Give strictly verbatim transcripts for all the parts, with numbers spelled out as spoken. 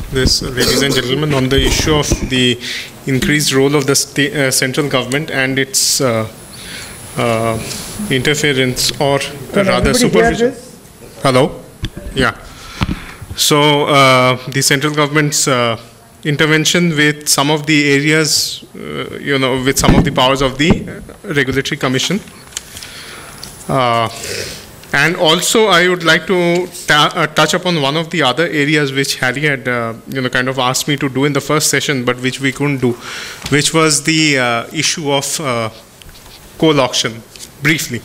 this, ladies and gentlemen, on the issue of the increased role of the state, uh, central government and its uh, uh, interference, or uh, rather supervision. Hello? Yeah. So uh, the central government's uh, intervention with some of the areas, uh, you know, with some of the powers of the Regulatory Commission. Uh, and also I would like to ta uh, touch upon one of the other areas which Harry had, uh, you know, kind of asked me to do in the first session, but which we couldn't do, which was the uh, issue of uh, coal auction, briefly.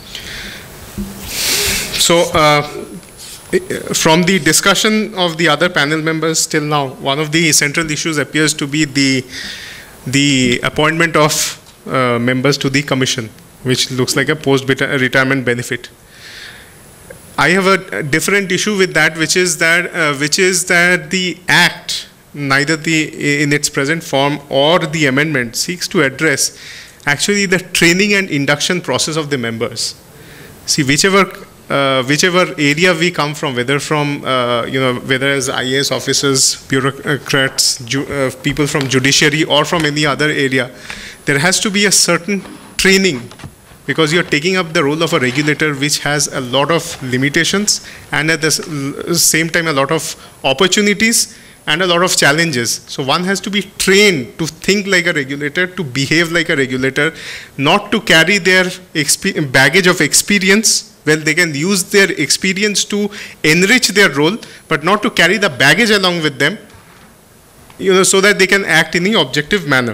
So, uh, from the discussion of the other panel members till now, one of the central issues appears to be the, the appointment of uh, members to the commission, which looks like a post-retirement benefit. I have a different issue with that, which is that, uh, which is that the Act, neither the in its present form or the amendment, seeks to address actually the training and induction process of the members. See, whichever uh, whichever area we come from, whether from uh, you know, whether as I A S officers, bureaucrats, ju uh, people from judiciary, or from any other area, there has to be a certain training, because you're taking up the role of a regulator which has a lot of limitations and at the same time a lot of opportunities and a lot of challenges. So one has to be trained to think like a regulator, to behave like a regulator, not to carry their baggage of experience. Well, they can use their experience to enrich their role, but not to carry the baggage along with them, you know, so that they can act in an objective manner.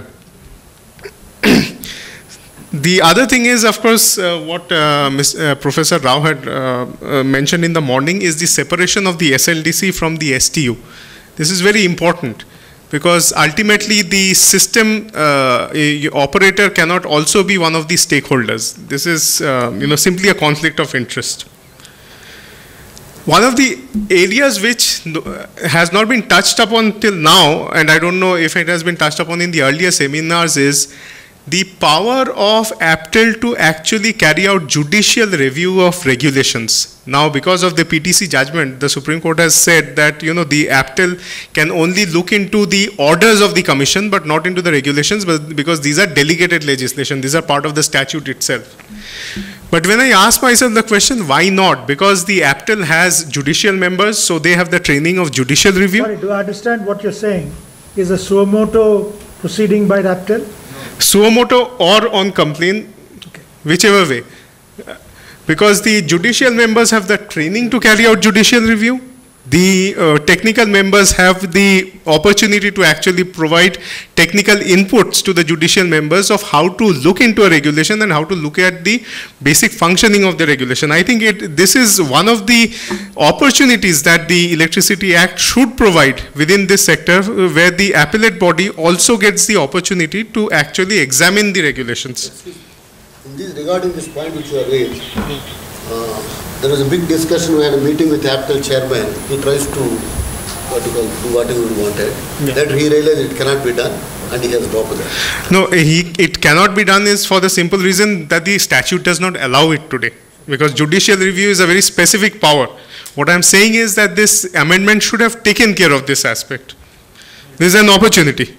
The other thing is, of course, uh, what uh, Miz, uh, Professor Rao had uh, uh, mentioned in the morning is the separation of the S L D C from the S T U. This is very important, because ultimately the system uh, operator cannot also be one of the stakeholders. This is uh, you know, simply a conflict of interest. One of the areas which has not been touched upon till now, and I don't know if it has been touched upon in the earlier seminars, is the power of APTEL to actually carry out judicial review of regulations. Now, because of the P T C judgment, the Supreme Court has said that, you know, the APTEL can only look into the orders of the Commission, but not into the regulations, but because these are delegated legislation, these are part of the statute itself. But when I ask myself the question, why not? Because the APTEL has judicial members, so they have the training of judicial review. Sorry, do I understand what you're saying? Is a suo motu proceeding by the APTEL? Suo motu or on complaint, okay, whichever way. Because the judicial members have the training to carry out judicial review. The uh, technical members have the opportunity to actually provide technical inputs to the judicial members of how to look into a regulation and how to look at the basic functioning of the regulation. I think it, this is one of the opportunities that the Electricity Act should provide within this sector, where the appellate body also gets the opportunity to actually examine the regulations. In this, regarding this point which you have raised, uh, there was a big discussion. We had a meeting with the APTEL chairman. He tries to what you call, do whatever he wanted. Yeah. Then he realized it cannot be done, and he has dropped that. No, he, it cannot be done is for the simple reason that the statute does not allow it today. Because judicial review is a very specific power. What I'm saying is that this amendment should have taken care of this aspect. This is an opportunity.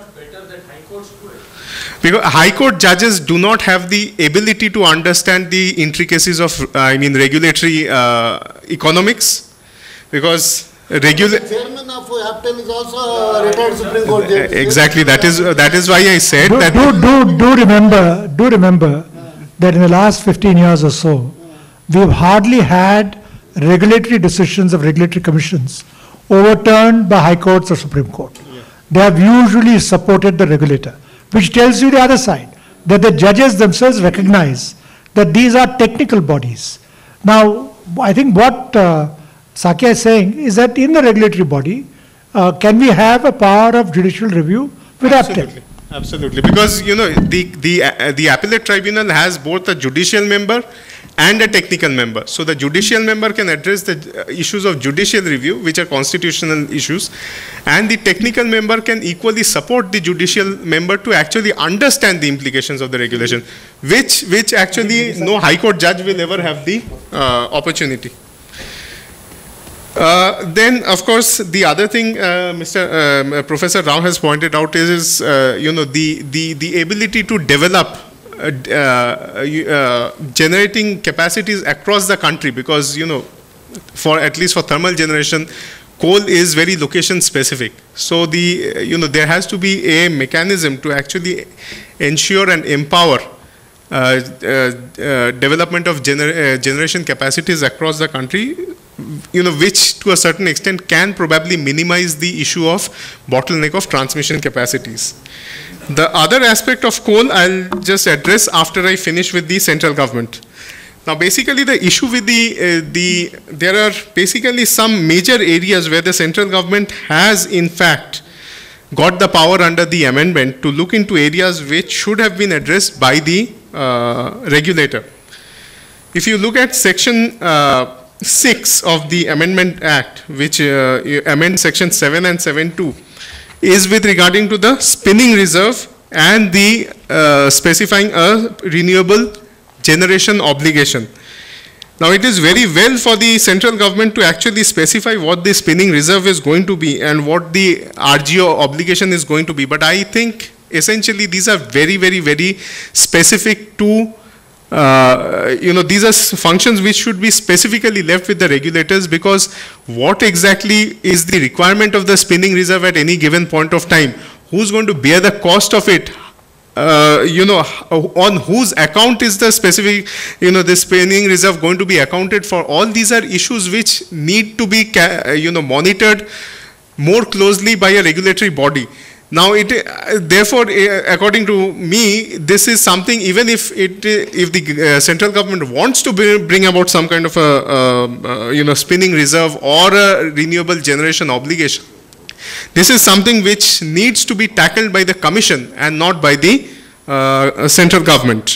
Because High Court judges do not have the ability to understand the intricacies of, uh, I mean, regulatory uh, economics, because regula- the chairman of APTEL is also a retired Supreme Court judge. Exactly. That is uh, that is why I said do, that. Do do do remember do remember that in the last fifteen years or so, we've hardly had regulatory decisions of regulatory commissions overturned by High Courts or Supreme Court. Yeah. They have usually supported the regulator, which tells you the other side, that the judges themselves recognize that these are technical bodies. Now, I think what uh, Sakya is saying is that in the regulatory body, uh, can we have a power of judicial review with Absolutely. APTEL? Absolutely, because, you know, the, the, uh, the appellate tribunal has both a judicial member and a technical member. So the judicial member can address the issues of judicial review, which are constitutional issues, and the technical member can equally support the judicial member to actually understand the implications of the regulation, which, which actually no High Court judge will ever have the uh, opportunity. Uh, Uh, then, of course, the other thing uh, Mister Uh, Professor Rao has pointed out is, is uh, you know, the, the, the ability to develop uh, uh, uh, generating capacities across the country, because, you know, for at least for thermal generation, coal is very location specific. So the, uh, you know, there has to be a mechanism to actually ensure and empower uh, uh, uh, development of gener uh, generation capacities across the country, you know, which to a certain extent can probably minimize the issue of bottleneck of transmission capacities. The other aspect of coal I'll just address after I finish with the central government. Now, basically, the issue with the, uh, the, there are basically some major areas where the central government has, in fact, got the power under the amendment to look into areas which should have been addressed by the uh, regulator. If you look at section uh, six of the Amendment Act, which uh, amends section seven and seven two, is with regarding to the spinning reserve and the uh, specifying a renewable generation obligation. Now, it is very well for the central government to actually specify what the spinning reserve is going to be and what the R G O obligation is going to be. But I think essentially these are very, very, very specific to, uh, you know, these are functions which should be specifically left with the regulators, because what exactly is the requirement of the spinning reserve at any given point of time? Who's going to bear the cost of it? Uh, you know, on whose account is the specific, you know, the spinning reserve going to be accounted for? All these are issues which need to be, you know, monitored more closely by a regulatory body. Now, it, uh, therefore, uh, according to me, this is something, even if it, if the uh, central government wants to bring about some kind of a, uh, uh, you know, spinning reserve or a renewable generation obligation, this is something which needs to be tackled by the Commission and not by the uh, central government.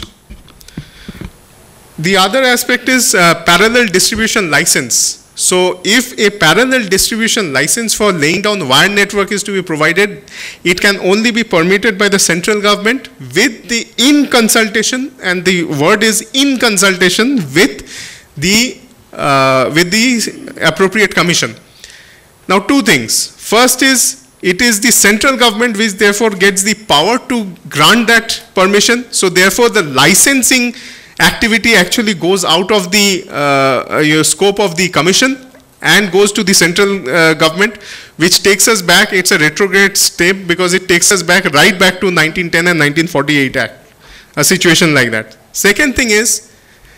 The other aspect is uh, parallel distribution license. So if a parallel distribution license for laying down wire network is to be provided, it can only be permitted by the central government with the in consultation, and the word is in consultation with the, uh, with the appropriate commission. Now, two things. First is, it is the central government which therefore gets the power to grant that permission. So therefore, the licensing activity actually goes out of the uh, uh, scope of the commission and goes to the central uh, government, which takes us back. It's a retrograde step because it takes us back right back to nineteen ten and nineteen forty-eight Act, a situation like that. Second thing is,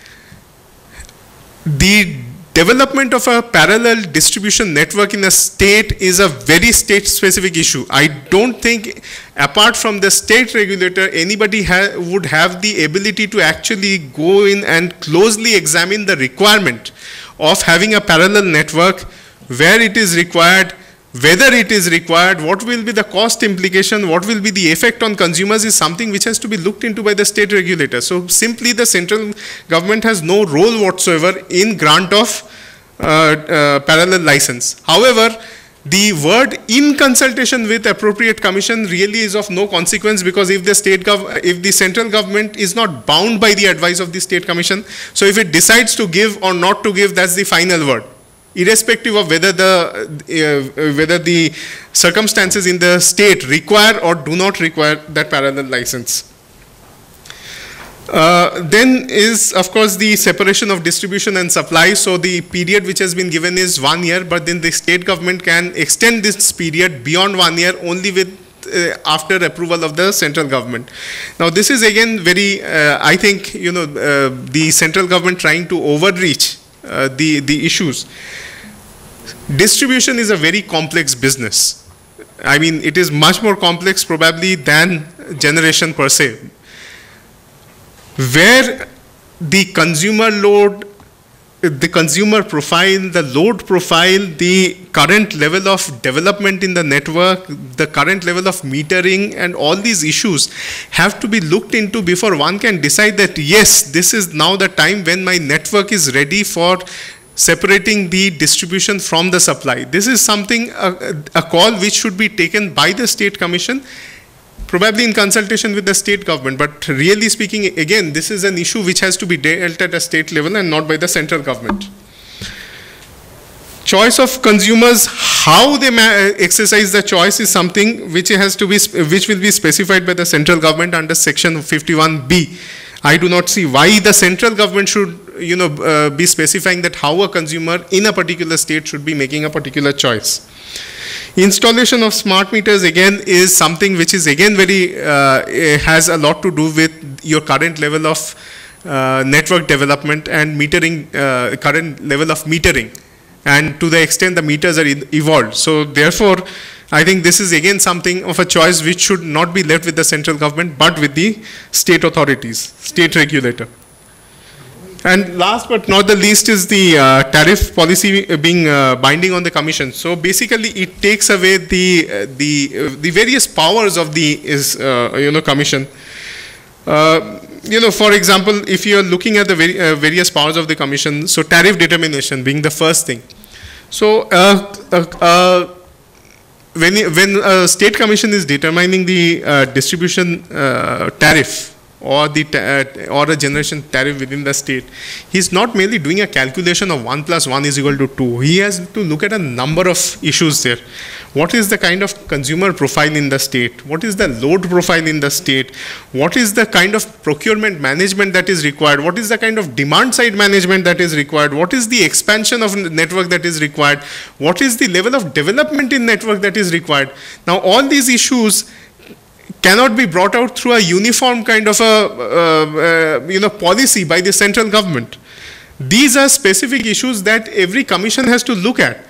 the development of a parallel distribution network in a state is a very state-specific issue. I don't think, apart from the state regulator, anybody ha would have the ability to actually go in and closely examine the requirement of having a parallel network, where it is required, whether it is required, what will be the cost implication, what will be the effect on consumers, is something which has to be looked into by the state regulator. So simply the central government has no role whatsoever in grant of uh, uh, parallel license. However, the word in consultation with appropriate commission really is of no consequence, because if the state gov if the central government is not bound by the advice of the state commission, so if it decides to give or not to give, that's the final word, irrespective of whether the uh, whether the circumstances in the state require or do not require that parallel license. Uh, then is, of course, the separation of distribution and supply. So the period which has been given is one year, but then the state government can extend this period beyond one year only with uh, after approval of the central government. Now, this is again very, uh, I think, you know, uh, the central government trying to overreach uh, the, the issues. Distribution is a very complex business. I mean, it is much more complex probably than generation per se, where the consumer load, the consumer profile, the load profile, the current level of development in the network, the current level of metering, and all these issues have to be looked into before one can decide that, yes, this is now the time when my network is ready for separating the distribution from the supply. This is something, a, a call which should be taken by the state commission, probably in consultation with the state government. But really speaking, again, this is an issue which has to be dealt at a state level and not by the central government. choice of consumers, how they exercise the choice is something which has to be, which will be specified by the central government under section fifty-one B. I do not see why the central government should, you know, uh, be specifying that how a consumer in a particular state should be making a particular choice. Installation of smart meters again is something which is again very, uh, has a lot to do with your current level of uh, network development and metering, uh, current level of metering, and to the extent the meters are evolved. So therefore, I think this is again something of a choice which should not be left with the central government but with the state authorities, state regulator. And last but not the least is the uh, tariff policy being uh, binding on the commission. So basically it takes away the, uh, the, uh, the various powers of the is, uh, you know, commission. Uh, you know, for example, if you are looking at the very, uh, various powers of the commission, so tariff determination being the first thing. So uh, uh, uh, when, when a state commission is determining the uh, distribution uh, tariff or the uh, or a generation tariff within the state, he's not merely doing a calculation of one plus one is equal to two. He has to look at a number of issues there. What is the kind of consumer profile in the state? What is the load profile in the state? What is the kind of procurement management that is required? What is the kind of demand side management that is required? What is the expansion of network that is required? What is the level of development in network that is required? Now all these issues cannot be brought out through a uniform kind of a uh, uh, you know, policy by the central government. These are specific issues that every commission has to look at.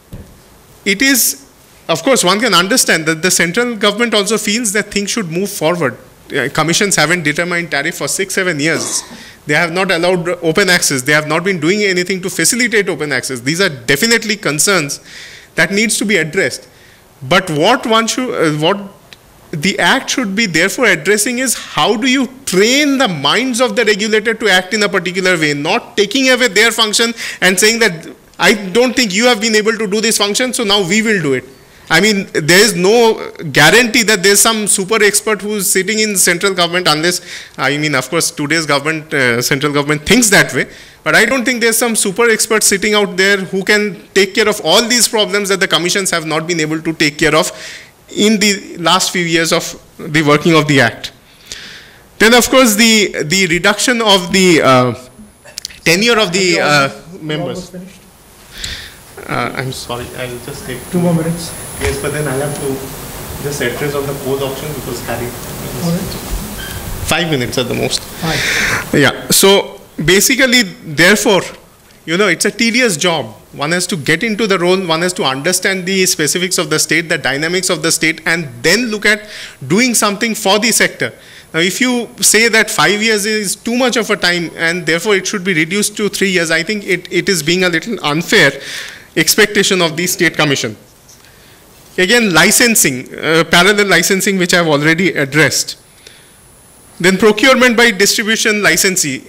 It is, of course, one can understand that the central government also feels that things should move forward. Uh, commissions haven't determined tariff for six, seven years. They have not allowed open access. They have not been doing anything to facilitate open access. These are definitely concerns that needs to be addressed. But what one should, uh, what the Act should be therefore addressing is how do you train the minds of the regulator to act in a particular way, not taking away their function and saying that I don't think you have been able to do this function, so now we will do it. I mean, there is no guarantee that there's some super expert who's sitting in central government unless, I mean, of course, today's government, uh, central government thinks that way, but I don't think there's some super expert sitting out there who can take care of all these problems that the commissions have not been able to take care of in the last few years of the working of the Act. Then, of course, the, the reduction of the uh, tenure of the uh, members. Uh, I'm sorry, I'll just take two more minutes. Yes, but then I'll have to just address on the coal auction because Harry. All right. Five minutes at the most. Five. Yeah, so basically, therefore, you know, it's a tedious job. One has to get into the role, one has to understand the specifics of the state, the dynamics of the state, and then look at doing something for the sector. Now, if you say that five years is too much of a time and therefore it should be reduced to three years, I think it, it is being a little unfair expectation of the State Commission. Again, licensing, uh, parallel licensing, which I have already addressed. Then procurement by distribution licensee.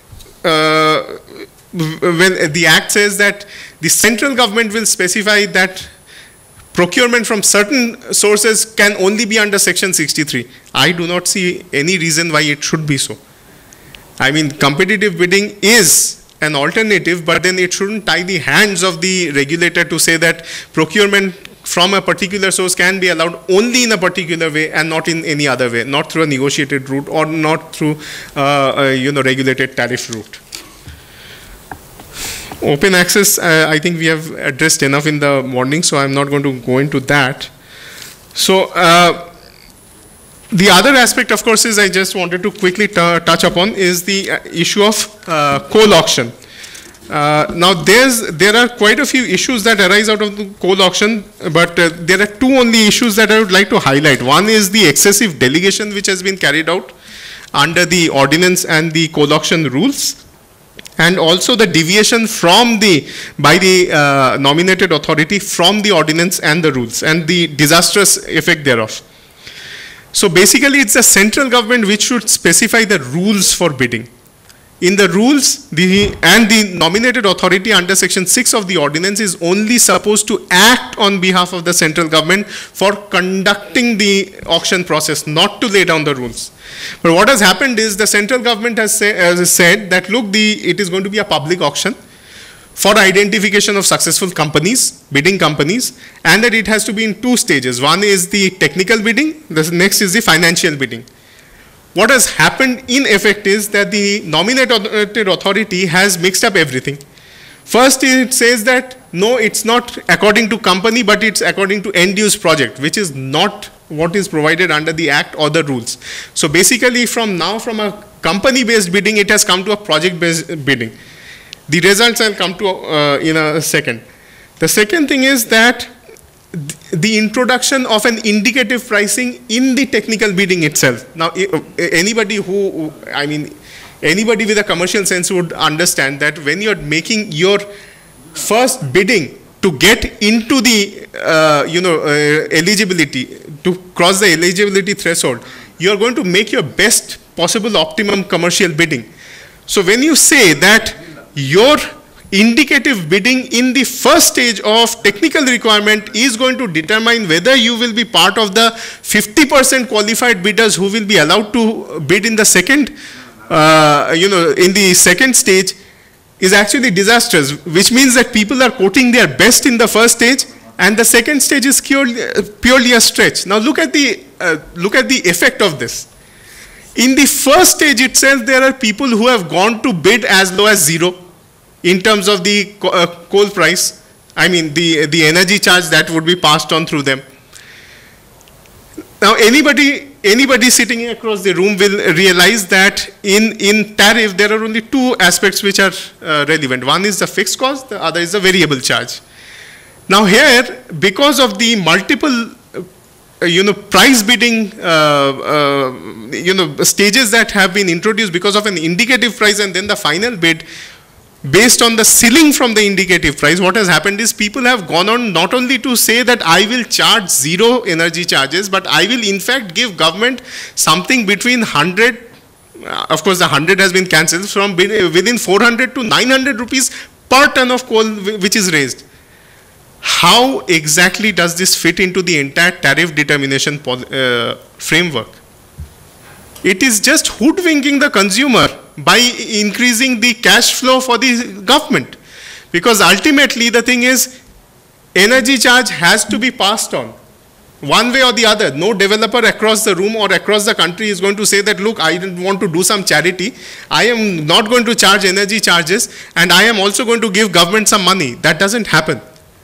Uh, when the Act says that the central government will specify that procurement from certain sources can only be under section sixty-three. I do not see any reason why it should be so. I mean, competitive bidding is an alternative, but then it shouldn't tie the hands of the regulator to say that procurement from a particular source can be allowed only in a particular way and not in any other way, not through a negotiated route or not through uh, a, you know, regulated tariff route. Open access, uh, I think we have addressed enough in the morning, so I'm not going to go into that. So, uh, the other aspect, of course, is I just wanted to quickly touch upon is the uh, issue of uh, coal auction. Uh, now, there's, there are quite a few issues that arise out of the coal auction, but uh, there are two only issues that I would like to highlight. One is the excessive delegation which has been carried out under the ordinance and the coal auction rules, and also the deviation from the, by the uh, nominated authority from the ordinance and the rules, and the disastrous effect thereof. So basically, it's the central government which should specify the rules for bidding. In the rules, the, and the nominated authority under section six of the ordinance is only supposed to act on behalf of the central government for conducting the auction process, not to lay down the rules. But what has happened is the central government has, say, has said that, look, the, it is going to be a public auction. for identification of successful companies, bidding companies, and that it has to be in two stages. One is the technical bidding, the next is the financial bidding. What has happened in effect is that the nominated authority has mixed up everything. First, it says that no, it's not according to company, but it's according to end-use project, which is not what is provided under the Act or the rules. So basically, from now, from a company-based bidding, it has come to a project-based bidding. The results I'll come to uh, in a second. The second thing is that th the introduction of an indicative pricing in the technical bidding itself. Now, anybody who, I mean, anybody with a commercial sense would understand that when you're making your first bidding to get into the, uh, you know, uh, eligibility, to cross the eligibility threshold, you're going to make your best possible optimum commercial bidding. So when you say that your indicative bidding in the first stage of technical requirement is going to determine whether you will be part of the fifty percent qualified bidders who will be allowed to bid in the second, uh, you know, in the second stage, is actually disastrous, which means that people are quoting their best in the first stage, and the second stage is purely, purely a stretch. Now look at the, uh, look at the effect of this. In the first stage itself, there are people who have gone to bid as low as zero in terms of the uh, coal price. I mean, the, the energy charge that would be passed on through them. Now, anybody, anybody sitting across the room will realize that in, in tariff, there are only two aspects which are uh, relevant. One is the fixed cost, the other is the variable charge. Now here, because of the multiple uh, you know, price bidding, uh, uh, you know, stages that have been introduced because of an indicative price and then the final bid, based on the ceiling from the indicative price, what has happened is people have gone on not only to say that I will charge zero energy charges, but I will in fact give government something between one hundred, uh, of course the one hundred has been cancelled, from within four hundred to nine hundred rupees per ton of coal which is raised. How exactly does this fit into the entire tariff determination uh, framework? It is just hoodwinking the consumer by increasing the cash flow for the government. Because ultimately the thing is, energy charge has to be passed on. One way or the other. No developer across the room or across the country is going to say that, look, I want to do some charity. I am not going to charge energy charges and I am also going to give government some money. That doesn't happen.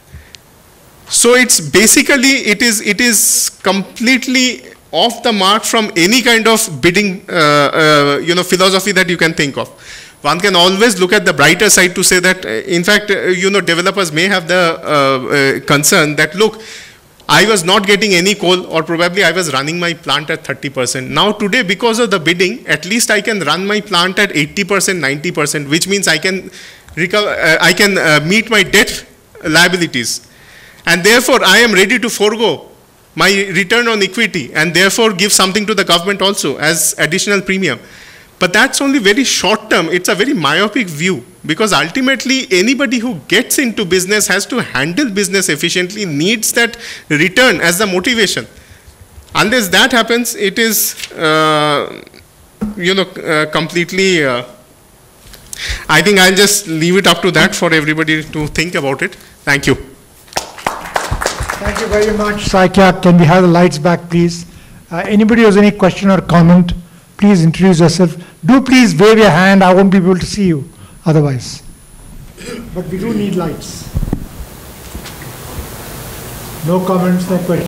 So it's basically, it is, it is completely off the mark from any kind of bidding, uh, uh, you know, philosophy that you can think of. One can always look at the brighter side to say that, uh, in fact, uh, you know, developers may have the uh, uh, concern that, look, I was not getting any coal, or probably I was running my plant at thirty percent. Now today, because of the bidding, at least I can run my plant at eighty percent, ninety percent, which means I can recover, uh, I can uh, meet my debt liabilities. And therefore, I am ready to forego my return on equity and therefore give something to the government also as additional premium. But that's only very short term. It's a very myopic view, because ultimately anybody who gets into business has to handle business efficiently, needs that return as the motivation. Unless that happens, it is, uh, you know, uh, completely, uh, I think I'll just leave it up to that for everybody to think about it. Thank you. Thank you very much, Saikyat. Can we have the lights back, please? Uh, anybody has any question or comment, please introduce yourself. Do please wave your hand. I won't be able to see you otherwise. But we do need lights. No comments, no questions.